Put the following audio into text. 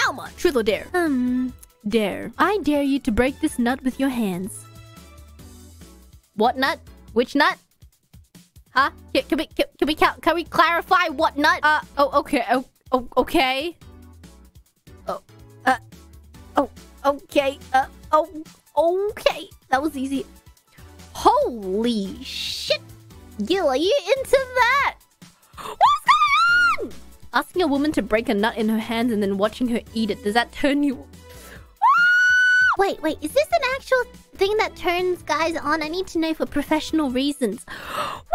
Come on, truth or dare? Dare. I dare you to break this nut with your hands. What nut? Which nut? Huh? Can we clarify what nut? Okay. Okay. Okay. Okay. That was easy. Holy shit! Gil, are you into that? What's going on? Asking a woman to break a nut in her hands and then watching her eat it, does that turn you... Wait, is this an actual thing that turns guys on? I need to know for professional reasons.